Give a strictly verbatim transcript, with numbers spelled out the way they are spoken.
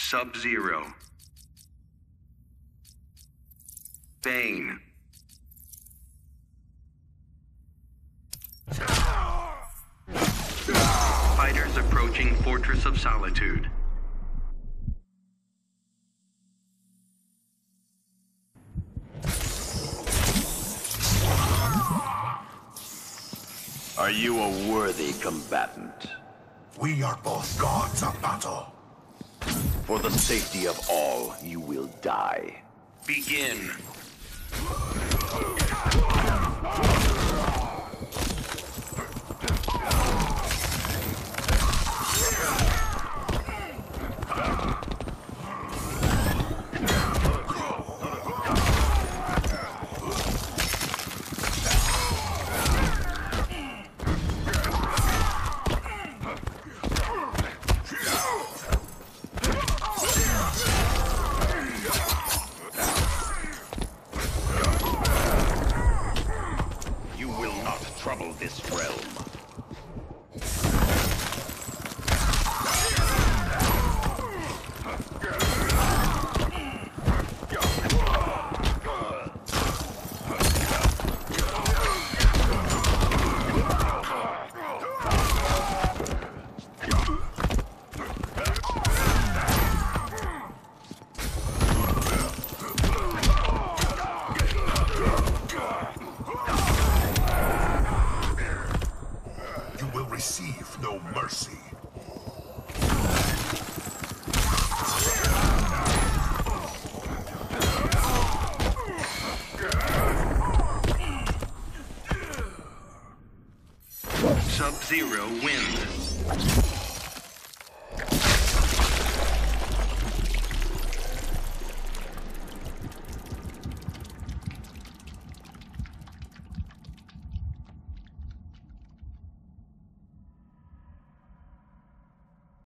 Sub-Zero. Bane. Fighters approaching Fortress of Solitude. Are you a worthy combatant? We are both gods of battle. For the safety of all, you will die. Begin. Trouble this realm. Receive no mercy. Sub-Zero wins.